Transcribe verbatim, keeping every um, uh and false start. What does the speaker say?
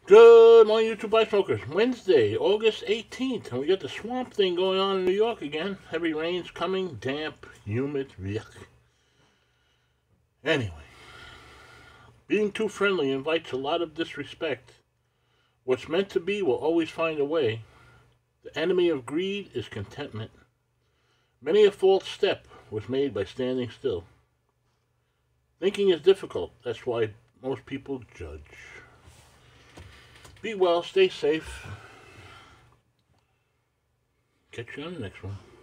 Good morning, YouTube Bike Smokers. Wednesday, August eighteenth, and we got the swamp thing going on in New York again. Heavy rains coming, damp, humid, yuck. Anyway, being too friendly invites a lot of disrespect. What's meant to be will always find a way. The enemy of greed is contentment. Many a false step was made by standing still. Thinking is difficult. That's why most people judge. Be well, stay safe. Catch you on the next one.